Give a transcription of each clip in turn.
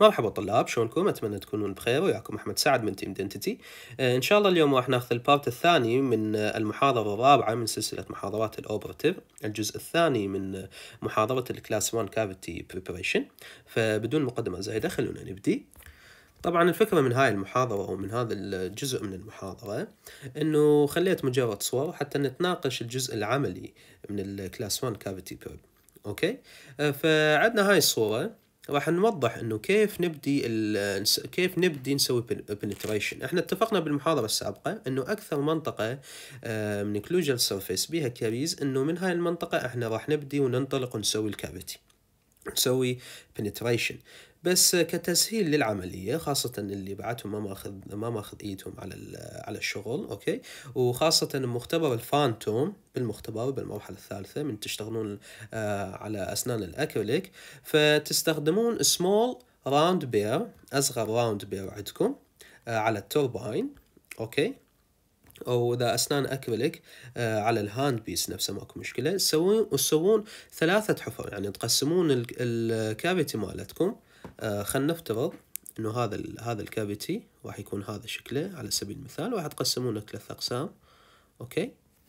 مرحبا طلاب، شلونكم؟ أتمنى تكونون بخير. وياكم أحمد سعد من تيم دنتتي. إن شاء الله اليوم راح ناخذ البارت الثاني من المحاضرة الرابعة من سلسلة محاضرات الأوبراتيف، الجزء الثاني من محاضرة الكلاس 1 كافيتي بريبريشن. فبدون مقدمة زايدة خلونا نبدي. طبعا الفكرة من هاي المحاضرة أو من هذا الجزء من المحاضرة إنه خليت مجرد صور حتى نتناقش الجزء العملي من الكلاس 1 كافيتي بريب. أوكي؟ فعندنا هاي الصورة راح نوضح انه كيف نبدي نسوي penetration. احنا اتفقنا بالمحاضرة السابقة انه اكثر منطقة من كلوجال سيرفيس بيها كاريز، انه من هاي المنطقة احنا راح نبدي وننطلق ونسوي الكافيتي، نسوي penetration. بس كتسهيل للعملية، خاصة اللي بعدهم ما ماخذ ايدهم على الشغل، اوكي، وخاصة مختبر الفانتوم بالمختبر بالمرحلة الثالثة من تشتغلون على اسنان الاكريليك، فتستخدمون small round bear، اصغر راوند بير عندكم على التورباين، اوكي، او اذا اسنان اكريليك على الهاند بيس نفسه ماكو مشكله. تسوون 3 حفر، يعني تقسمون الكافيتي مالتكم. خلينا نفترض انه هذا الكافيتي راح يكون هذا شكله على سبيل المثال، وراح تقسمونه 3 اقسام، اوكي،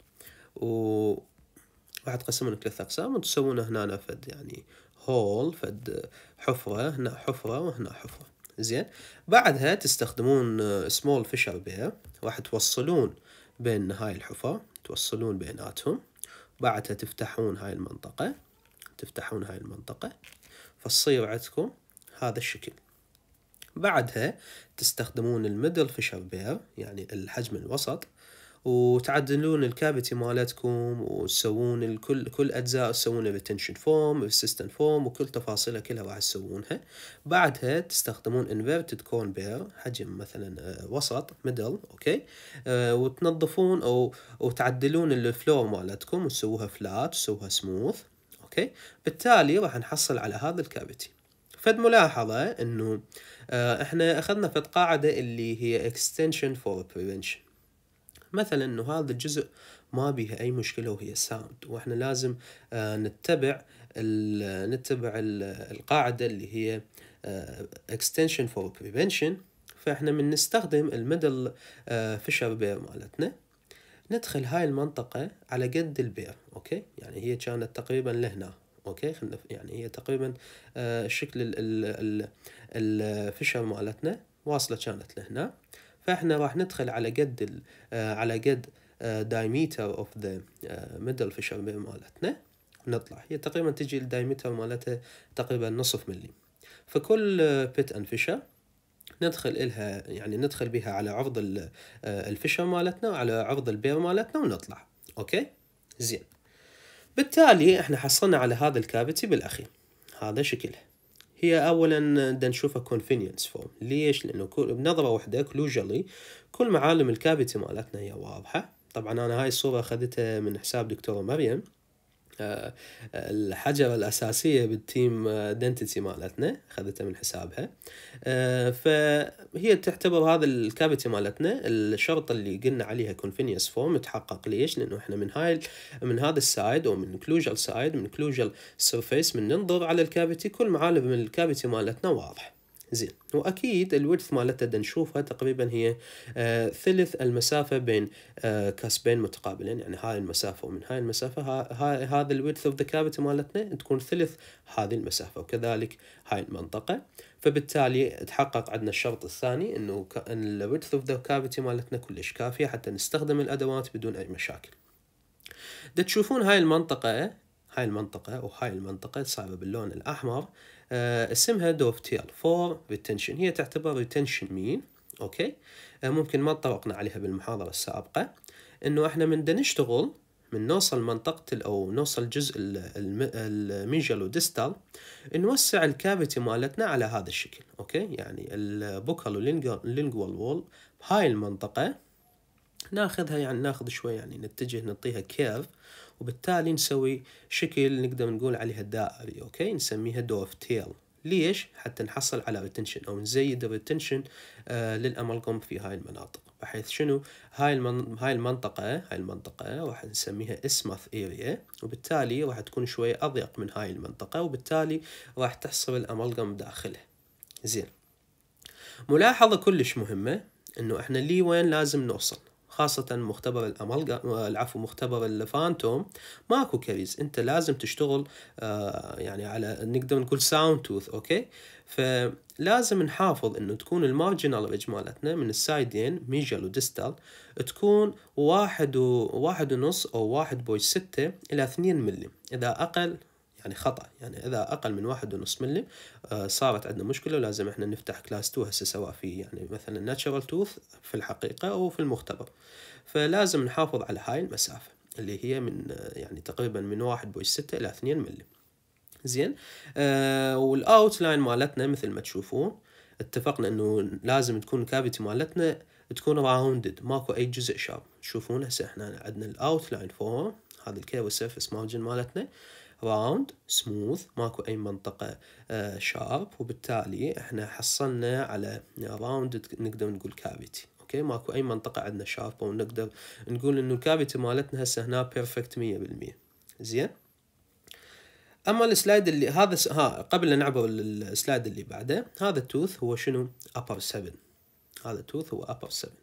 راح تقسمونه 3 اقسام وتسوونه هنا فد يعني هول، فد حفره، هنا حفره وهنا حفره. زين، بعدها تستخدمون سمول فيشر بير، راح توصلون بين هاي الحفر، توصلون بيناتهم، بعدها تفتحون هاي المنطقة، فتصير عندكم هذا الشكل. بعدها تستخدمون الميدل فيشر بير، يعني الحجم الوسط، وتعدلون الكافيتي مالتكم وتسوون كل اجزاء، تسوون ريتنشن فورم، ريسيستنت فورم، وكل تفاصيلها كلها راح تسوونها. بعدها تستخدمون انفيرتد كورن بير، حجم مثلا وسط ميدل، اوكي، وتنظفون او تعدلون الفلور مالتكم وتسووها فلات، تسووها سموث، اوكي. بالتالي راح نحصل على هذا الكافيتي. فد ملاحظة انه احنا اخذنا فد قاعدة اللي هي extension for prevention. مثلا انه هذا الجزء ما بيها اي مشكله وهي ساوند، واحنا لازم نتبع القاعده اللي هي extension for prevention. فاحنا من نستخدم الميدل فيشر بير مالتنا، ندخل هاي المنطقه على قد البير، اوكي، يعني هي كانت تقريبا لهنا، اوكي، يعني هي تقريبا شكل الفيشر مالتنا واصله كانت لهنا. فاحنا راح ندخل على قد diameter of the middle fissure مالتنا، ونطلع. هي تقريبا تجي الدايمتر مالتها تقريبا نصف ملي. فكل بيت اند فيشر ندخل بها على عرض الفيشر مالتنا وعلى عرض البير مالتنا ونطلع، اوكي. زين، بالتالي احنا حصلنا على هذا الكافيتي بالاخير، هذا شكله. هي اولا بدنا نشوفها convenience form. ليش؟ لانه بنظره واحده كلوجالي كل معالم الكافيتي مالتنا هي واضحه. طبعا انا هاي الصوره اخذتها من حساب دكتوره مريم، الحجرة الأساسية بالتيم دنتتي مالتنا، أخذتها من حسابها. فهي تعتبر هذا الكافيتي مالتنا الشرط اللي قلنا عليها convenience form تحقق. ليش؟ لأنه إحنا من هذا السايد أو من كلوجال سايد، من كلوجال سيرفيس، من ننظر على الكافيتي كل معالم من الكافيتي مالتنا واضح. زين، واكيد الويدث مالتها بدنا نشوفها تقريبا هي ثلث المسافه بين كاسبين متقابلين، يعني هاي المسافه ومن هاي المسافه هذا الويدث اوف ذا كافيتي مالتنا تكون ثلث هذه المسافه، وكذلك هاي المنطقه. فبالتالي تحقق عندنا الشرط الثاني، انه الويدث اوف ذا كافيتي مالتنا كلش كافيه حتى نستخدم الادوات بدون اي مشاكل. تشوفون هاي المنطقه وهاي المنطقه صايره باللون الاحمر، اسمها دوفتيل فور ريتنشن. هي تعتبر ريتنشن مين، اوكي. ممكن ما تطرقنا عليها بالمحاضرة السابقة، انه احنا من نشتغل من نوصل منطقة او نوصل جزء الميجالو ديستال، نوسع الكافيتي مالتنا على هذا الشكل، اوكي. يعني البوكالو لينجوال وول بهاي المنطقة ناخذها، يعني ناخذ شوي، يعني نتجه نعطيها كيرف، وبالتالي نسوي شكل نقدر نقول عليها دائري، اوكي، نسميها دوفتيل. ليش؟ حتى نحصل على ريتنشن او نزيد الريتنشن للامالغم في هاي المناطق، بحيث شنو هاي المنطقة راح نسميها اسمث اريا، وبالتالي راح تكون شوي اضيق من هاي المنطقة، وبالتالي راح تحصل الامالغم داخلها. زين، ملاحظة كلش مهمة انه احنا لي وين لازم نوصل، خاصة مختبر مختبر الفانتوم ماكو كريز، انت لازم تشتغل يعني على نقدر نقول ساوند توث. اوكي، فلازم نحافظ انه تكون المارجنال ريدج مالتنا من السايدين ميجل وديستال تكون 1.5 أو 1.6 إلى 2 ملم. إذا أقل يعني خطأ، يعني إذا أقل من 1.5 ملم صارت عندنا مشكلة ولازم إحنا نفتح كلاس 2 هسه، سواء في يعني مثلا ناتشرال توث في الحقيقة أو في المختبر. فلازم نحافظ على هاي المسافة اللي هي من يعني تقريبا من 1.6 إلى 2 ملم. زين، والأوت لاين مالتنا مثل ما تشوفون اتفقنا إنه لازم تكون الكافيتي مالتنا تكون راوندد، ماكو أي جزء شارب. تشوفون هسه إحنا عندنا الأوت لاين فوق هذا الكيرف سيرفيس مارجن مالتنا راوند سموث، ماكو أي منطقة شارب، وبالتالي إحنا حصلنا على راوند نقدر نقول كافيتي. اوكي، ماكو اي منطقة عندنا شاربة ونقدر نقول انه الكافيتي مالتنا هسه هنا بيرفكت 100%. زين، اما السلايد اللي هذا قبل لا نعبر السلايد اللي بعده، هذا التوث هو شنو؟ upper 7. هذا التوث هو upper 7.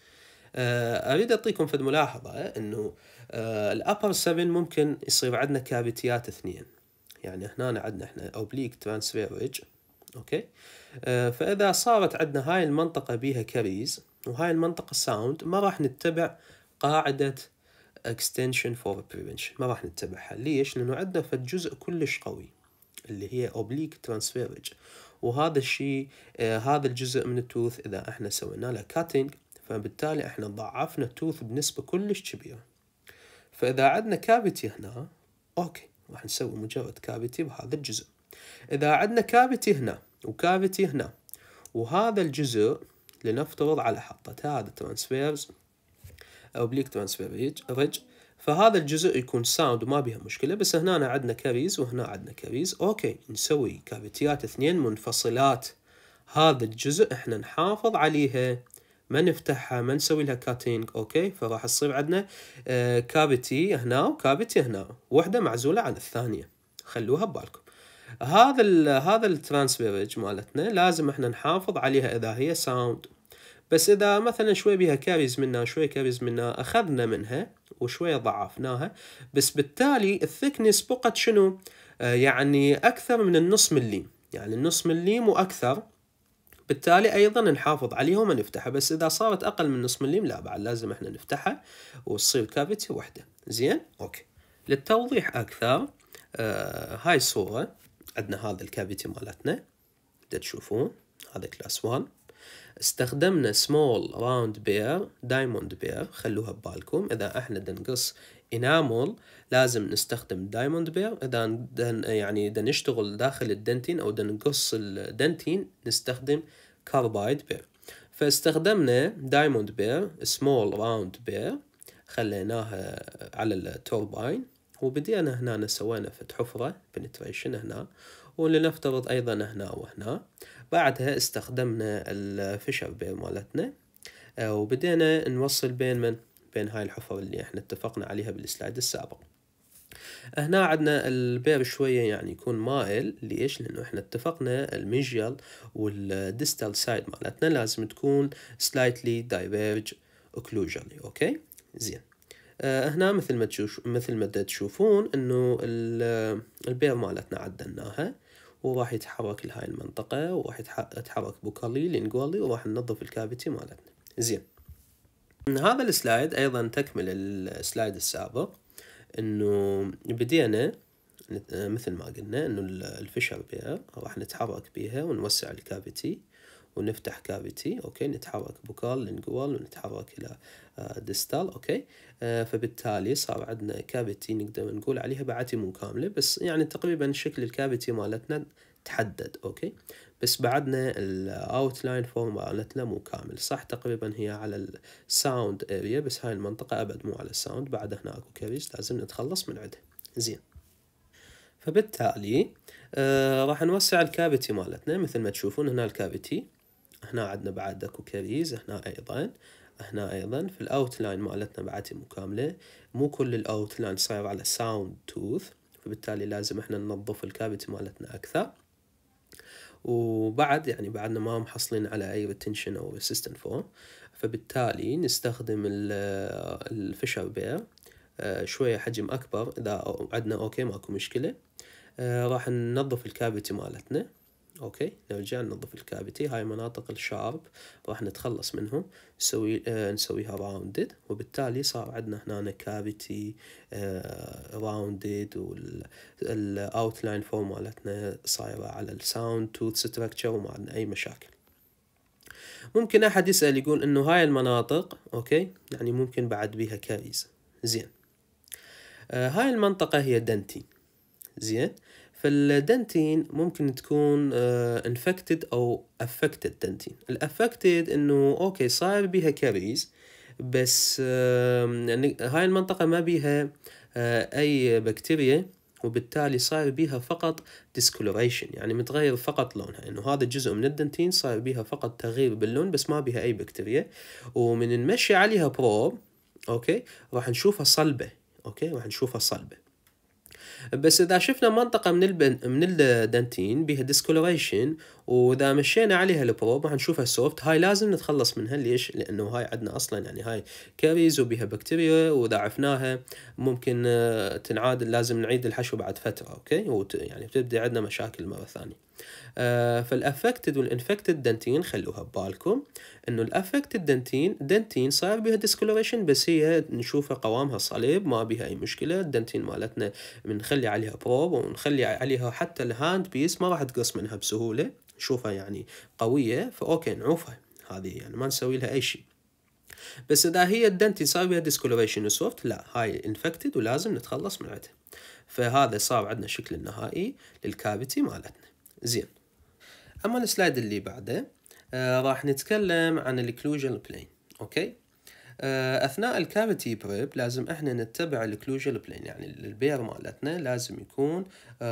اريد اعطيكم فد ملاحظة انه الابر 7 ممكن يصير عندنا كافيتيات اثنين، يعني هنا عندنا احنا اوبليك ترانسفير ريدج. اوكي، فاذا صارت عندنا هاي المنطقة بيها كريز وهاي المنطقة ساوند، ما راح نتبع قاعدة extension for prevention، ما راح نتبعها. ليش؟ لانه عندنا فد جزء كلش قوي اللي هي oblique transfer ridge، وهذا الشيء هذا الجزء من التوث اذا احنا سوينا له cutting فبالتالي احنا ضعفنا التوث بنسبة كلش كبيرة. فاذا عندنا كافيتي هنا اوكي راح نسوي مجرد كافيتي بهذا الجزء. اذا عندنا كافيتي هنا وكافيتي هنا وهذا الجزء لنفترض على حطة هذا ترانسفيرز اوبليك ترانسفير ريدج، فهذا الجزء يكون ساوند وما بيها مشكلة، بس هنا عندنا كاريز وهنا عندنا كاريز. اوكي، نسوي كافيتيات اثنين منفصلات، هذا الجزء احنا نحافظ عليها، ما نفتحها، ما نسوي لها كاتينج. اوكي، فراح تصير عندنا كافيتي هنا وكافيتي هنا، واحدة معزولة عن الثانية، خلوها ببالكم. هذا الترانسفير ريدج مالتنا لازم احنا نحافظ عليها اذا هي ساوند، بس إذا مثلا شوي بيها كاريز منها شوي كاريز منها أخذنا منها وشوي ضعفناها، بس بالتالي الثكنس بقت شنو؟ يعني أكثر من النص مليم، يعني النص مليم وأكثر، بالتالي أيضا نحافظ عليها وما نفتحها. بس إذا صارت أقل من نص مليم لا، بعد لازم إحنا نفتحها وتصير كافيتي واحدة. زين، أوكي، للتوضيح أكثر هاي الصورة عندنا هذا الكافيتي مالتنا تشوفون، هذا كلاس 1. استخدمنا سمول راوند بير دايموند بير، خلوها ببالكم. اذا احنا نقص انامل لازم نستخدم دايموند بير، اذا يعني نشتغل داخل الدنتين او نقص الدنتين نستخدم كاربايد بير. فاستخدمنا دايموند بير سمول راوند بير، خليناها على التورباين، وبدينا هنا سوينا فتح حفرة بنتريشن هنا، ولنفترض ايضا هنا وهنا. بعدها استخدمنا الفيشر بير مالتنا وبدينا نوصل بين هاي الحفر اللي احنا اتفقنا عليها بالسلايد السابق. هنا عندنا البير شوية يعني يكون مائل. ليش؟ لانه احنا اتفقنا الميجيال والديستال سايد مالتنا لازم تكون slightly diverge occlusally. اوكي، زين. هنا مثل ما تشوفون انه البير مالتنا عدلناها وراح يتحرك لهاي المنطقة، وراح يتحرك بوكالي لينجوالي، وراح ننظف الكافيتي مالتنا. زين، هذا السلايد ايضا تكمل السلايد السابق، انه بدينا مثل ما قلنا انه الفيشر بير راح نتحرك بيها ونوسع الكافيتي ونفتح كافيتي. اوكي، نتحرك بوكال لينجوال ونتحرك الى ديستال. اوكي، فبالتالي صار عندنا كافيتي نقدر نقول عليها بعتي مو كاملة، بس يعني تقريبا شكل الكافيتي مالتنا تحدد. اوكي، بس بعدنا الاوتلاين فورم مالتنا مو كامل، صح تقريبا هي على الساوند اريا، بس هاي المنطقة ابد مو على الساوند، بعد هنا اكو كاريز لازم نتخلص من عندها. زين، فبالتالي راح نوسع الكافيتي مالتنا مثل ما تشوفون. هنا الكافيتي، هنا عندنا بعد اكو كاريز، هنا ايضا في الاوتلاين مالتنا بعدها مو كامله، مو كل الاوتلاين صاير على ساوند توث، فبالتالي لازم احنا ننظف الكافيتي مالتنا اكثر. وبعد يعني بعدنا ما محصلين على أي retention أو resistant form، فبالتالي نستخدم الفيشر بير شوية حجم أكبر. إذا عندنا أوكي ماكو مشكلة. راح ننظف الكافيتي مالتنا. اوكي، نرجع ننظف الكافيتي. هاي مناطق الشارب راح نتخلص منهم، نسويها راوندد، وبالتالي صار عندنا هنا كافيتي راوندد، والاوتلاين فورم مالتنا صايره على الساوند توث ستراكشر وما عندنا اي مشاكل. ممكن احد يسأل يقول انه هاي المناطق اوكي يعني ممكن بعد بيها كاريز. زين، هاي المنطقة هي دنتين. زين، فالدنتين ممكن تكون infected أو affected دنتين. الأفكتد إنه أوكي صار بيها كاريز، بس يعني هاي المنطقة ما بيها أي بكتيريا، وبالتالي صار بيها فقط discoloration، يعني متغير فقط لونها، إنه هذا الجزء من الدنتين صار بيها فقط تغيير باللون، بس ما بيها أي بكتيريا. ومن نمشي عليها بروب أوكي راح نشوفها صلبة. أوكي، راح نشوفها صلبة. بس إذا شفنا منطقة من الدنتين بها ديسكولوريشن، وإذا مشينا عليها البروب راح نشوفها سوفت، هاي لازم نتخلص منها. ليش؟ لأنه هاي عندنا أصلا يعني هاي كاريز وبها بكتيريا، وإذا عفناها ممكن تنعاد، لازم نعيد الحشو بعد فترة. أوكي، يعني بتبدأ عندنا مشاكل مرة ثانية. فالافكتد والانفكتد دنتين خلوها ببالكم، انه الافكتد دنتين صار بها ديسكولوريشن، بس هي نشوفها قوامها صليب، ما بها اي مشكله. الدنتين مالتنا بنخلي عليها بروب، ونخلي عليها حتى الهاند بيس ما راح تقص منها بسهوله، نشوفها يعني قويه، فاوكي نعوفها، هذه يعني ما نسوي لها اي شيء. بس اذا هي الدنتين صار بها ديسكولوريشن وسوفت، لا، هاي انفكتد ولازم نتخلص من عندها. فهذا صار عندنا الشكل النهائي للكافيتي مالتنا. زين، اما السلايد اللي بعده راح نتكلم عن الكلوجن بلين. اوكي، اثناء الكافيتي بريب لازم احنا نتبع الكلوجن بلين، يعني البير مالتنا لازم يكون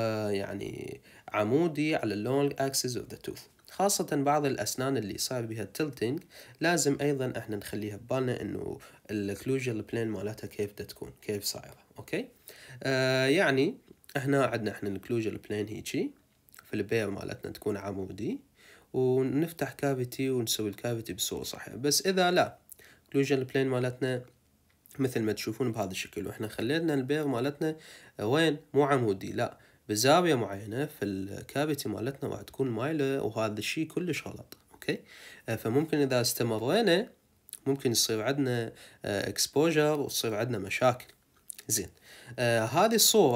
يعني عمودي على اللونج اكسس اوف ذا توث. خاصة بعض الأسنان اللي صار بها تلتينج لازم أيضا احنا نخليها ببالنا إنه الكلوجن بلين مالتها كيف تكون، كيف صايرة. أوكي، يعني احنا عندنا الكلوجن بلين هيجي في البير مالتنا تكون عمودي، ونفتح كافيتي ونسوي الكافيتي بصورة صحيحة. بس إذا لا، كلوجن بلين مالتنا مثل ما تشوفون بهذا الشكل، وإحنا خلينا البير مالتنا وين مو عمودي، لا، بزاوية معينة، في الكافيتي مالتنا راح تكون مايلة، وهذا الشيء كلش غلط. أوكي، فممكن إذا استمرينا ممكن يصير عندنا اكسبوجر وتصير عندنا مشاكل. زين، هذه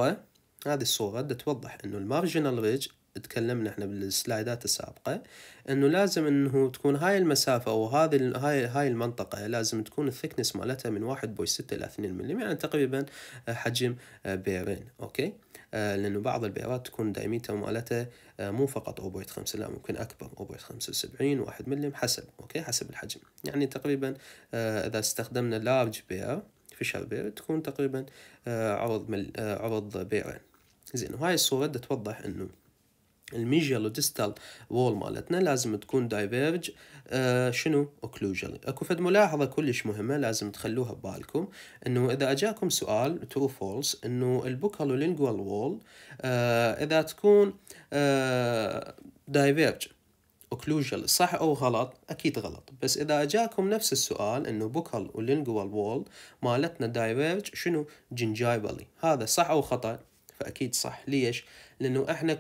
الصورة بدها توضح انه المارجنال ريج، تكلمنا احنا بالسلايدات السابقة انه لازم انه تكون هاي المسافة او هاي المنطقة لازم تكون الثكنس مالتها من 1.6 الى 2 ملم، يعني تقريبا حجم بيرين. اوكي، لانه بعض البيرات تكون دايميتر مالتها مو فقط 0.5، لا، ممكن اكبر، 0.75 1 ملم، حسب. اوكي، حسب الحجم، يعني تقريبا اذا استخدمنا لارج بير فيشر بير تكون تقريبا عرض بيرين. زين، وهاي الصورة بدها توضح انه الميجيال وديستال وول مالتنا لازم تكون دايفيرج شنو اوكلوجن. اكو فد ملاحظة كلش مهمة لازم تخلوها ببالكم، انه اذا اجاكم سؤال ترو فولس انه البوكال ولينجوال وول اذا تكون دايفيرج اوكلوجن صح او غلط؟ اكيد غلط. بس اذا اجاكم نفس السؤال انه بوكال ولينجوال وول مالتنا دايفيرج شنو جنجايبلي، هذا صح او خطأ؟ فاكيد صح. ليش؟ لانه احنا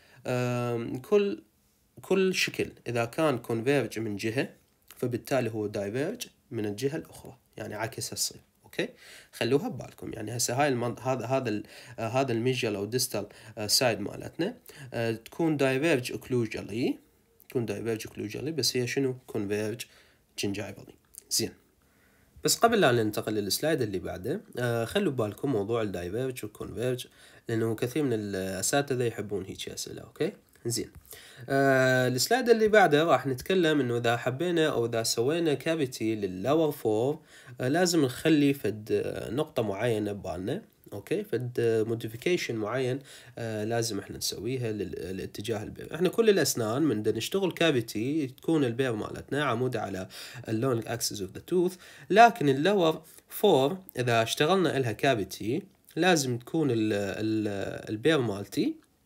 كل شكل اذا كان كونفيرج من جهة فبالتالي هو دايفيرج من الجهة الاخرى، يعني عكسها تصير. اوكي، خلوها ببالكم. يعني هسه هاي هذا الميجيال او ديستال سايد مالتنا تكون دايفيرج اوكلوجنلي، بس هي شنو كونفيرج جنجايبلي. زين، بس قبل لا ننتقل للسلايد اللي بعده خلوا بالكم موضوع الدايفيرج والكونفيرج، لانه كثير من الاساتذه يحبون هيك اسئله. اوكي، زين، السلايد اللي بعده راح نتكلم انه اذا حبينا او اذا سوينا كافيتي لللور فور لازم نخلي فد نقطه معينه ببالنا. اوكي، فد موديفيكيشن معين لازم احنا نسويها للاتجاه البير. احنا كل الاسنان من نشتغل كافيتي تكون البير مالتنا عمودة على اللونج اكسس اوف ذا توث، لكن اللور فور اذا اشتغلنا لها كافيتي لازم تكون البير مالتي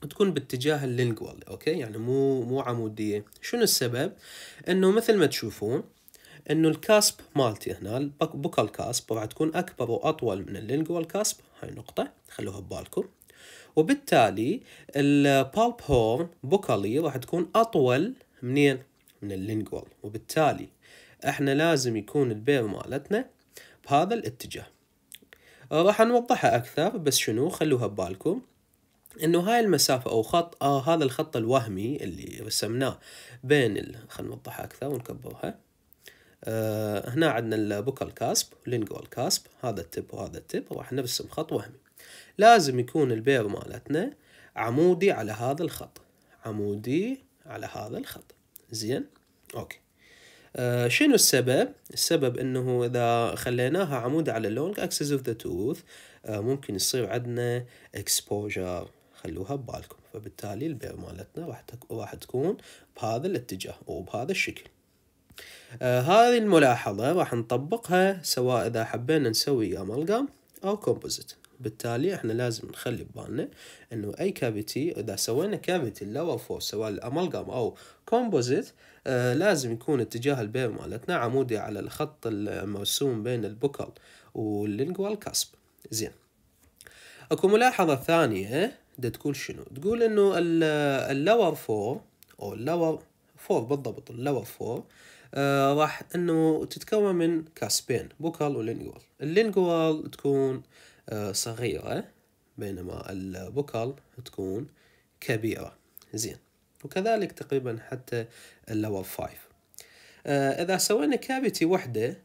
تكون باتجاه اللينجوال، اوكي، يعني مو عمودية. شنو السبب؟ انه مثل ما تشوفون انه الكاسب مالتي هنا البوكال كاسب راح تكون اكبر واطول من اللينجوال كاسب، هاي نقطة خلوها ببالكم. وبالتالي البالب هورن بوكالي راح تكون اطول منين؟ من اللينجوال، وبالتالي احنا لازم يكون البير مالتنا بهذا الاتجاه. راح نوضحها اكثر، بس شنو خلوها ببالكم انه هاي المسافة او خط هذا الخط الوهمي اللي رسمناه بين خلينا نوضحها اكثر ونكبرها. هنا عندنا البوكال كاسب واللينجوال كاسب، هذا التب وهذا التب، راح نرسم خط وهمي. لازم يكون البير مالتنا عمودي على هذا الخط، عمودي على هذا الخط. زين، اوكي. شنو السبب؟ السبب انه اذا خليناها عمودي على اللونج اكسس اوف ذا توث ممكن يصير عندنا اكسبوجر، خلوها ببالكم. فبالتالي البير مالتنا راح تكون بهذا الاتجاه وبهذا الشكل. هذه الملاحظة راح نطبقها سواء إذا حبينا نسوي أمالغام أو كومبوزيت. بالتالي احنا لازم نخلي ببالنا انه اي كافيتي اذا سوينا كافيتي اللور فور سواء الامالغام او كومبوزيت لازم يكون اتجاه البير مالتنا عمودي على الخط المرسوم بين البوكال واللينجوال كاسب. زين، اكو ملاحظة ثانية تقول شنو؟ تقول انه اللور فور او اللور فور بالضبط، اللور فور راح انه تتكون من كاسبين، بوكال ولينجوال. اللينجوال تكون صغيرة بينما البوكال تكون كبيرة. زين، وكذلك تقريبا حتى اللور فايف. اذا سوينا كافيتي وحدة،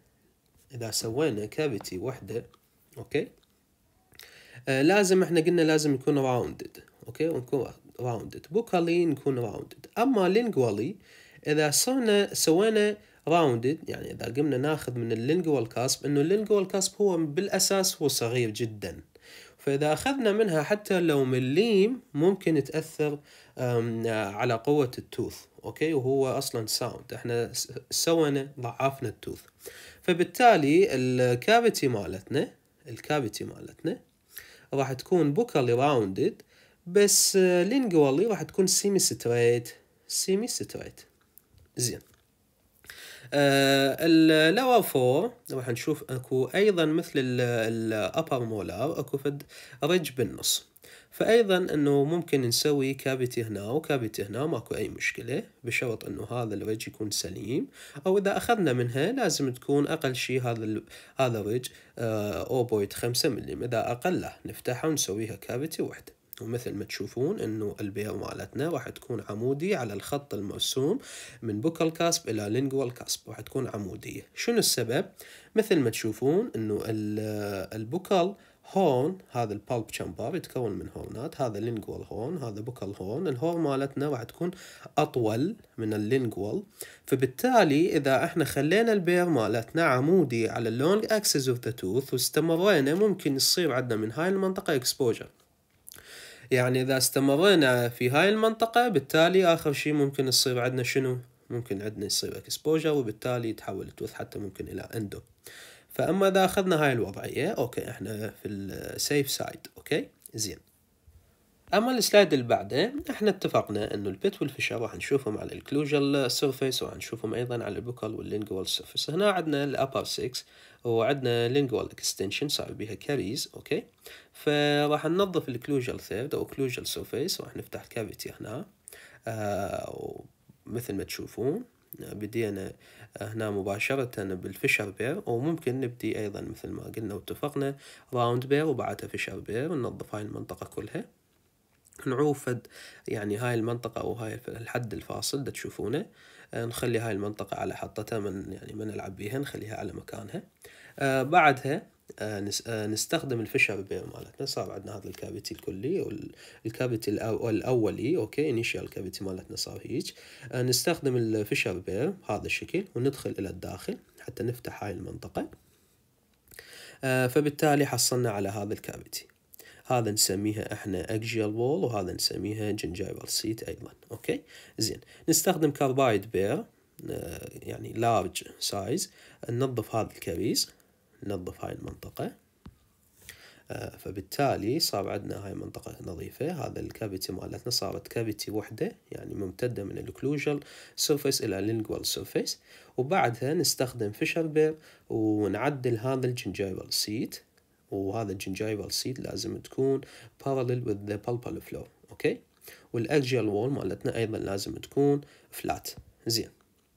اوكي، لازم احنا قلنا لازم يكون راوندد، اوكي، ونكون راوندد. بوكالي نكون راوندد. اما لينجوالي اذا سوينا راوندد، يعني اذا قمنا ناخذ من اللينجوال كاسب، انه اللينجوال كاسب هو بالاساس هو صغير جدا، فاذا اخذنا منها حتى لو مليم ممكن تاثر على قوة التوث، اوكي، وهو اصلا ساوند، احنا سوينا ضعفنا التوث. فبالتالي الكافيتي مالتنا راح تكون بوكالي راوندد، بس لينجوالي راح تكون سيمي ستريت. زين، اللور فور راح نشوف اكو ايضا مثل الابر مولار اكو فد رج بالنص، فايضا انه ممكن نسوي كافيتي هنا وكافيتي هنا، ماكو اي مشكله، بشرط انه هذا الرج يكون سليم، او اذا اخذنا منها لازم تكون اقل شيء هذا الرج 0.5 ملم، اذا اقله نفتحها ونسويها كافيتي واحده. ومثل ما تشوفون انه البير مالتنا راح تكون عمودي على الخط المرسوم من بوكال كاسب الى لينجوال كاسب، راح تكون عمودية. شنو السبب؟ مثل ما تشوفون انه البوكال هورن، هذا البالب تشامبر يتكون من هورنات، هذا لينجوال هورن، هذا بوكال هورن. الهورن مالتنا راح تكون اطول من اللينجوال، فبالتالي اذا احنا خلينا البير مالتنا عمودي على اللونج اكسس اوف ذا توث واستمرينا، ممكن يصير عندنا من هاي المنطقة اكسبوجر. يعني إذا استمرينا في هاي المنطقة بالتالي آخر شيء ممكن يصير عندنا شنو؟ ممكن عندنا يصير اكسبوجر، وبالتالي يتحول التوث حتى ممكن إلى اندو. فأما إذا أخذنا هاي الوضعية أوكي إحنا في السيف سايد. أوكي، زين. أما السلايد اللي بعده إحنا اتفقنا إنه البيت والفشر راح نشوفهم على الكلوجال سيرفيس، وراح نشوفهم أيضا على البوكال واللينجوال سيرفيس. هنا عندنا الأبر 6 وعندنا لينجوال اكستنشن صار بيها كاريز. أوكي، فراح ننظف الكلوجال ثيرد أو كلوجال سيرفيس، وراح نفتح الكافيتي هنا. مثل ما تشوفون بدينا هنا مباشرة بالفشر بير، وممكن نبدي أيضا مثل ما قلنا واتفقنا راوند بير وبعدها فشر بير، وننظف هاي المنطقة كلها، نعوف يعني هاي المنطقة أو هاي الحد الفاصل دا تشوفونه، نخلي هاي المنطقة على حطتها، يعني ما نلعب بيها، نخليها على مكانها. بعدها نستخدم الفشر بير مالتنا. صار عندنا هذا الكافيتي الكلي أو الكافيتي الأولي، أوكي، إنيشيال كافيتي مالتنا صار هيج. نستخدم الفشر بير بهذا الشكل وندخل إلى الداخل حتى نفتح هاي المنطقة. فبالتالي حصلنا على هذا الكافيتي، هذا نسميها احنا اكجيال وول، وهذا نسميها جنجايفال سيت ايضا. اوكي، زين. نستخدم كاربايد بير يعني لارج سايز، ننظف هذا الكريز، ننظف هاي المنطقة. فبالتالي صار عندنا هاي منطقة نظيفة. هذا الكافيتي مالتنا صارت كافيتي وحدة، يعني ممتدة من الكلوجال سيرفيس إلى اللينجوال سيرفيس. وبعدها نستخدم فيشر بير ونعدل هذا الجنجايفال سيت، وهذا الجنجايفال سيت لازم تكون parallel with the pulpal floor. أوكي، والأكجيال وول مالتنا أيضا لازم تكون فلات. زين،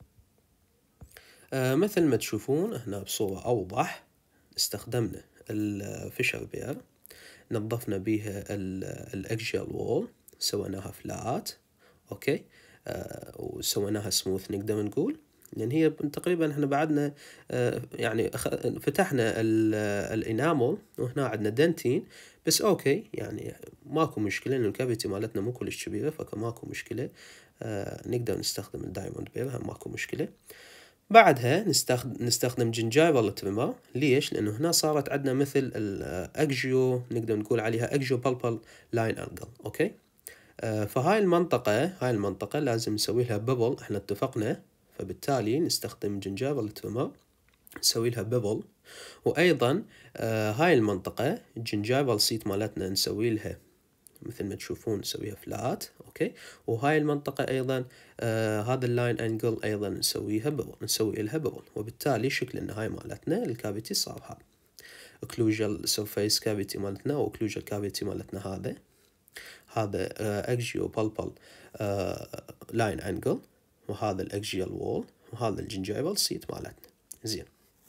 مثل ما تشوفون هنا بصورة أوضح استخدمنا الفيشر بير، نظفنا بيها الأكجيال وول، سويناها فلات. أوكي، وسويناها سموث نقدر نقول، لأن هي تقريبا احنا بعدنا يعني فتحنا الانامل وهنا عندنا دنتين بس. اوكي، يعني ماكو مشكلة لأن الكافيتي مالتنا مو كلش كبيرة، فماكو مشكلة. نقدر نستخدم الدايموند بير، هم ماكو مشكلة. بعدها نستخدم جنجايفال تريمر. ليش؟ لأنه هنا صارت عندنا مثل الأكجيو، نقدر نقول عليها أكجيو بالبال لاين أنجل. أوكي، فهاي المنطقة لازم نسوي لها ببل، احنا اتفقنا. فبالتالي نستخدم جنجايفال تريمر نسوي لها ببل. وأيضا هاي المنطقة الجنجايفال سيت مالتنا نسوي لها مثل ما تشوفون نسويها فلات. اوكي، وهاي المنطقة ايضا هذا اللاين انجل ايضا نسوي لها ببل. وبالتالي شكل النهاية مالتنا الكافيتي صار هذا occlusal surface cavity مالتنا، او occlusal cavity مالتنا هذا اكجيو بالبال لاين انجل، وهذا الاكجيال وول، وهذا الجنجايفال سيت مالتنا. زين،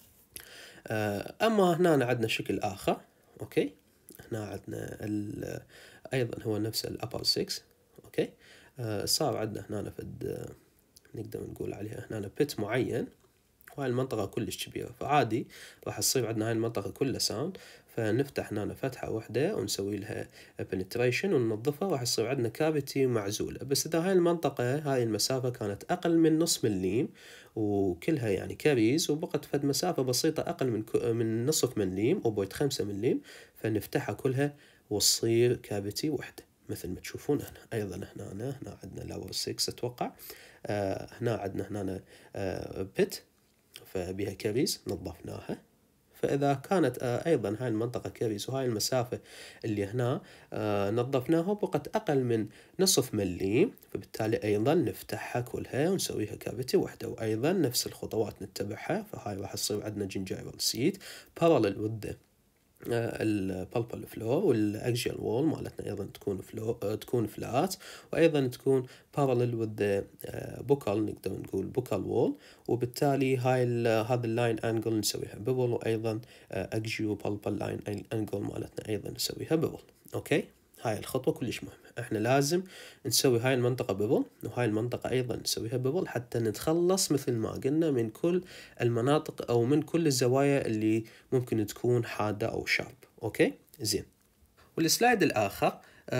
اما هنا عندنا شكل اخر. اوكي، هنا عندنا ايضا هو نفس الابر 6. اوكي، صار عندنا هنا نقدر نقول عليها هنا بيت معين، وهاي المنطقة كلش كبيرة، فعادي راح تصير عندنا هاي المنطقة كلها ساوند. فنفتح هنا فتحة واحدة ونسوي لها penetration وننظفها، راح يصير عندنا كافيتي معزولة. بس إذا هاي المنطقة هاي المسافة كانت أقل من نص مليم وكلها يعني كاريز، وبقت فد مسافة بسيطة أقل من نصف مليم أو 0.5 مليم، فنفتحها كلها وتصير كافيتي واحدة مثل ما تشوفون هنا. أيضا هنا عندنا لاور 6 أتوقع. هنا عندنا بيت فبها كاريز نظفناها. فإذا كانت أيضا هاي المنطقة كاريز وهاي المسافة اللي هنا نظفناها بقت أقل من نصف مليم، فبالتالي أيضا نفتحها كلها ونسويها كافيتي واحدة. وأيضا نفس الخطوات نتبعها. فهاي راح تصير عندنا جنجايفال سيت parallel with the البالبال فلور، والاكجيال وول مالتنا ايضا تكون فلات، وايضا تكون parallel with the بوكال، نقدر نقول بوكال وول. وبالتالي هذا اللاين انجل نسويها ببل، وايضا اكجيو بالبال لاين انجل مالتنا ايضا نسويها ببل. اوكي، هاي الخطوة كلش مهمة. احنا لازم نسوي هاي المنطقة ببل، وهاي المنطقة ايضا نسويها ببل، حتى نتخلص مثل ما قلنا من كل المناطق او من كل الزوايا اللي ممكن تكون حادة او شارب. اوكي، زين. والسلايد الاخر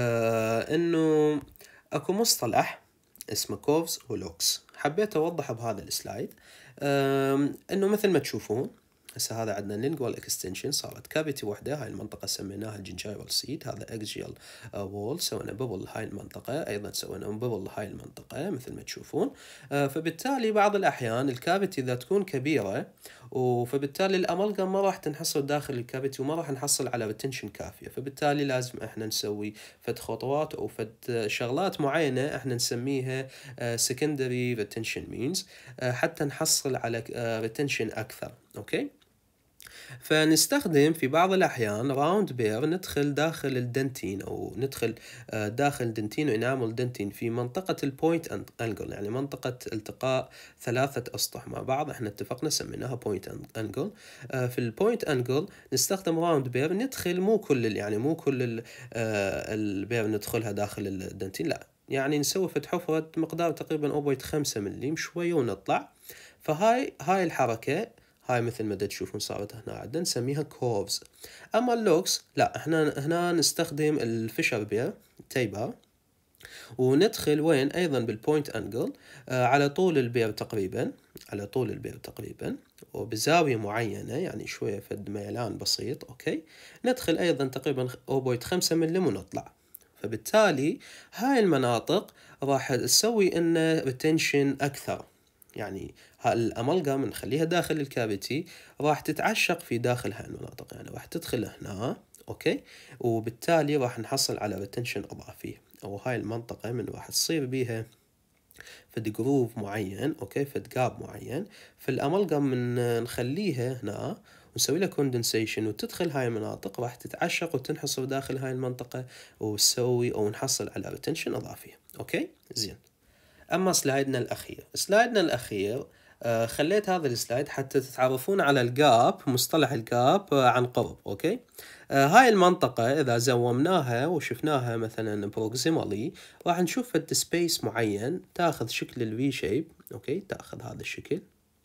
انه اكو مصطلح اسمه كوفز ولوكس، حبيت اوضح بهذا السلايد. انه مثل ما تشوفون هسه هذا عندنا لينجوال اكستنشن، صارت كافيتي واحدة. هاي المنطقة سميناها الجنجايفال سيت، هذا اكزيال وول، سوينا ببل هاي المنطقة، ايضا سوينا ببل هاي المنطقة مثل ما تشوفون. فبالتالي بعض الاحيان الكافيتي اذا تكون كبيرة فبالتالي الامالجم ما راح تنحصر داخل الكافيتي وما راح نحصل على ريتنشن كافية. فبالتالي لازم احنا نسوي فد خطوات او فد شغلات معينة احنا نسميها secondary retention means حتى نحصل على retention اكثر. اوكي، فنستخدم في بعض الأحيان راوند بير، ندخل داخل الدنتين أو ندخل داخل دنتين وإنامل دنتين في منطقة البوينت أنجل، يعني منطقة التقاء ثلاثة أسطح مع بعض. احنا اتفقنا سميناها بوينت أنجل. في البوينت أنجل نستخدم راوند بير، ندخل مو كل البير ندخلها داخل الدنتين، لا، يعني نسوي فتح حفرة مقدار تقريبا 0.5 مليم شوية ونطلع. فهاي الحركة هاي مثل ما تشوفون صارت هنا عندنا نسميها كوفز. اما اللوكس لا، احنا هنا نستخدم الفيشر بير تيبر، وندخل وين ايضا بالبوينت انجل على طول البير تقريبا وبزاوية معينة، يعني شوية فد ميلان بسيط. اوكي، ندخل ايضا تقريبا 0.5 ملم ونطلع. فبالتالي هاي المناطق راح تسوي إن ريتنشن أكثر، يعني الأمالجام نخليها داخل الكافيتي راح تتعشق في داخل هاي المناطق، يعني راح تدخل هنا اوكي، وبالتالي راح نحصل على ريتنشن اضافي، او هاي المنطقة من راح تصير بيها فد جروف معين، اوكي، فد جاب معين، فالامالجم من نخليها هنا ونسوي لها كوندنسيشن وتدخل هاي المناطق راح تتعشق وتنحصر داخل هاي المنطقة وتسوي او نحصل على ريتنشن اضافي. اوكي زين. اما سلايدنا الاخير خليت هذا السلايد حتى تتعرفون على الجاب، مصطلح الجاب عن قرب. اوكي، هاي المنطقة اذا زومناها وشفناها مثلا بروكسيمالي راح نشوف فد سبيس معين تاخذ شكل الفي شيب. اوكي، تاخذ هذا الشكل،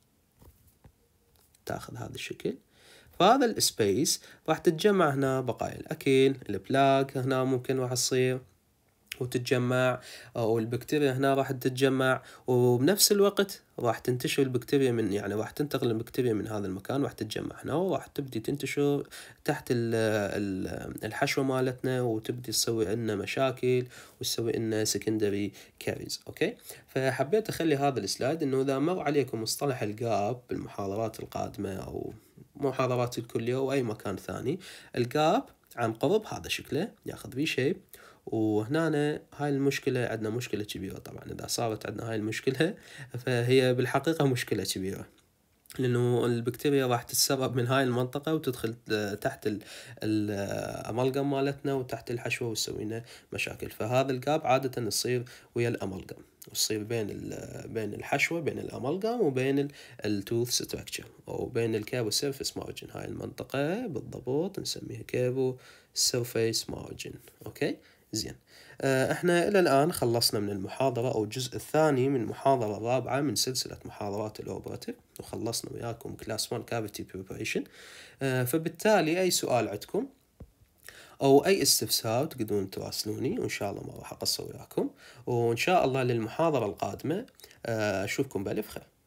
فهذا السبيس راح تتجمع هنا بقايا الاكل، البلاك هنا ممكن راح تصير وتتجمع، والبكتيريا هنا راح تتجمع، وبنفس الوقت راح تنتشر البكتيريا من، يعني راح تنتقل البكتيريا من هذا المكان، راح تتجمع هنا وراح تبدي تنتشر تحت الحشوة مالتنا، وتبدي تسوي لنا مشاكل وتسوي لنا secondary carries. اوكي، فحبيت اخلي هذا السلايد انه اذا مر عليكم مصطلح الجاب بالمحاضرات القادمة او محاضرات الكلية او اي مكان ثاني، الجاب عن قرب هذا شكله ياخذ في شيب، وهنا هاي المشكلة عندنا مشكلة كبيرة. طبعا إذا صارت عندنا هاي المشكلة فهي بالحقيقة مشكلة كبيرة، لأنه البكتيريا راح تتسرب من هاي المنطقة وتدخل تحت الأمالجم مالتنا وتحت الحشوة وتسوي لنا مشاكل. فهذا الجاب عادة يصير ويا الأمالجم، ويصير بين الحشوة، بين الأمالجم وبين التوث ستراكشر، أو بين الكابو سيرفيس مارجن. هاي المنطقة بالضبط نسميها كابو سيرفيس مارجن. أوكي زين. احنا الى الان خلصنا من المحاضرة او الجزء الثاني من المحاضرة الرابعة من سلسلة محاضرات الاوبراتيف، وخلصنا وياكم كلاس 1 كافيتي بريباريشن. فبالتالي اي سؤال عندكم او اي استفسار تقدرون تراسلوني، وان شاء الله ما راح اقصر وياكم، وان شاء الله للمحاضرة القادمة اشوفكم بالف خير.